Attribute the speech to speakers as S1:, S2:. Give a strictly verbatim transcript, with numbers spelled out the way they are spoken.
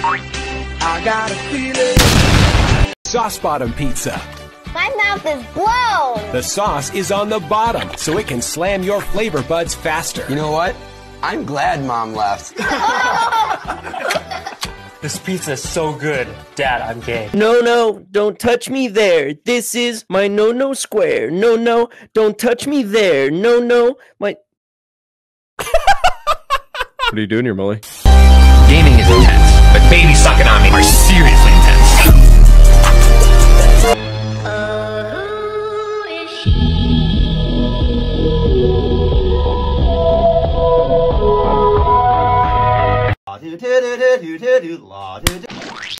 S1: I got a feeling. Sauce bottom pizza.
S2: My mouth is blown.
S1: The sauce is on the bottom, so it can slam your flavor buds faster.
S3: You know what? I'm glad Mom left.
S4: This pizza is so good. Dad, I'm gay.
S5: No, no, don't touch me there. This is my no-no square. No, no, don't touch me there. No, no, my...
S6: What are you doing here, Molly?
S7: Gaming is intense, but baby sucking on me are seriously intense.
S8: La do do do do do do do la do do.